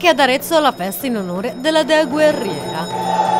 Anche ad Arezzo la festa in onore della dea guerriera.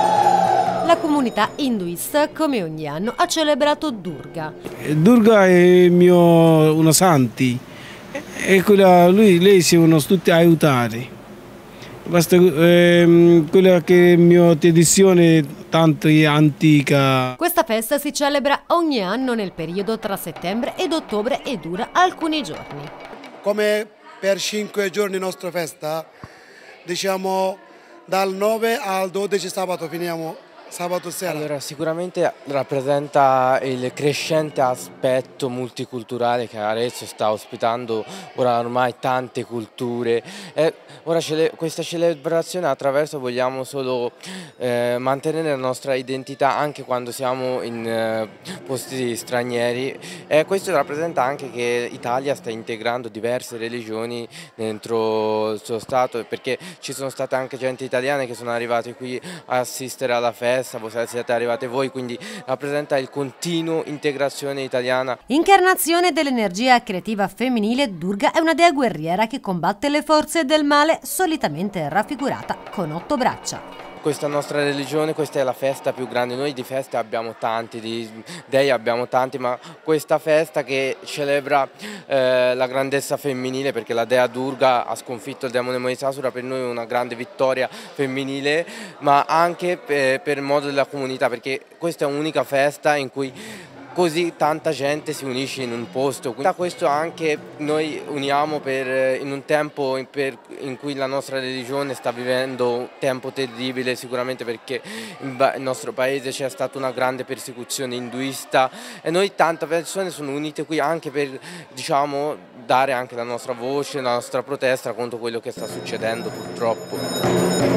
La comunità induista, come ogni anno, ha celebrato Durga. Durga è una santi e lei si devono tutti aiutare. Basta, quella che è la mia tradizione tanto antica. Questa festa si celebra ogni anno nel periodo tra settembre ed ottobre e dura alcuni giorni. Come per 5 giorni nostra festa, diciamo dal 9 al 12 sabato finiamo. Sabato sera. Allora, sicuramente rappresenta il crescente aspetto multiculturale che Arezzo sta ospitando ora ormai tante culture. Ora questa celebrazione attraverso vogliamo solo mantenere la nostra identità anche quando siamo in posti stranieri, e questo rappresenta anche che l'Italia sta integrando diverse religioni dentro il suo stato, perché ci sono state anche gente italiane che sono arrivate qui a assistere alla festa. Siete arrivate voi, quindi rappresenta il continuo integrazione italiana. Incarnazione dell'energia creativa femminile, Durga è una dea guerriera che combatte le forze del male, solitamente raffigurata con 8 braccia. Questa nostra religione, questa è la festa più grande. Noi di feste abbiamo tanti, di dei abbiamo tanti, ma questa festa che celebra la grandezza femminile, perché la dea Durga ha sconfitto il demone Mahisasura, per noi è una grande vittoria femminile, ma anche per modo della comunità, perché questa è un'unica festa in cui così tanta gente si unisce in un posto. Da questo anche noi uniamo in un tempo in cui la nostra religione sta vivendo un tempo terribile, sicuramente perché nel nostro paese c'è stata una grande persecuzione induista, e noi tante persone sono unite qui anche per, diciamo, dare anche la nostra voce, la nostra protesta contro quello che sta succedendo purtroppo.